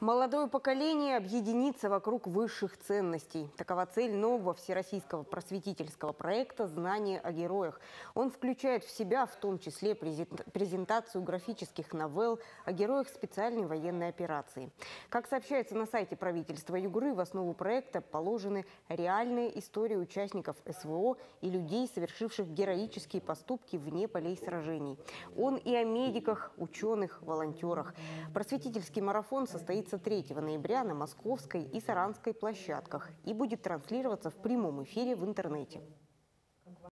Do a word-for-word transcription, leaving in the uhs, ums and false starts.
Молодое поколение объединится вокруг высших ценностей. Такова цель нового всероссийского просветительского проекта «Знание о героях». Он включает в себя в том числе презентацию графических новелл о героях специальной военной операции. Как сообщается на сайте правительства Югры, в основу проекта положены реальные истории участников СВО и людей, совершивших героические поступки вне полей сражений. Он и о медиках, ученых, волонтерах. Просветительский марафон состоится третьего ноября на Московской и Саранской площадках и будет транслироваться в прямом эфире в интернете.